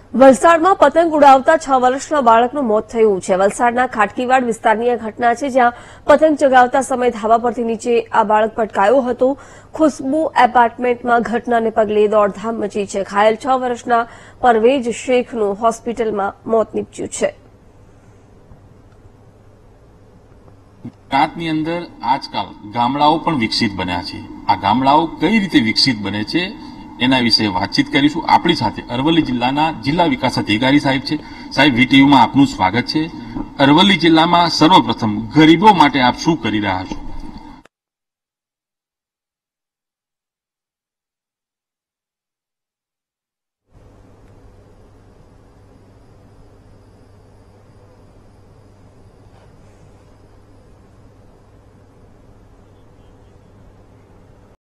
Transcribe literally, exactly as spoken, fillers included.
વલસાડમાં પતંગ ઉડાવતા છ વર્ષના બાળકનું મોત થયું છે। વલસાડના ખાટકીવાડ વિસ્તારની આ ઘટના છે, જ્યાં પતંગ ચગાવતા સમયે ધાબા પરથી નીચે આ બાળક પટકાયો હતો। ખુશ્બુ એપાર્ટમેન્ટમાં ઘટનાને પગલે દોડધામ મચી છે। ઘાયલ છ વર્ષના પરવેજ શેખનું હોસ્પિટલમાં મોત નીપજ્યું છે। ગુજરાતની અંદર આજકાલ ગામડાઓ પણ વિકસિત બન્યા છે। આ ગામડાઓ કઈ રીતે વિકસિત બને છે એના વિશે વાતચીત કરીશું। આપણી સાથે અરવલ્લી જિલ્લાના જિલ્લા વિકાસ અધિકારી સાહેબ છે। સાહેબ, વીટીવીમાં આપનું સ્વાગત છે। અરવલ્લી જિલ્લામાં સર્વપ્રથમ ગરીબો માટે આપ શું કરી રહ્યા છો?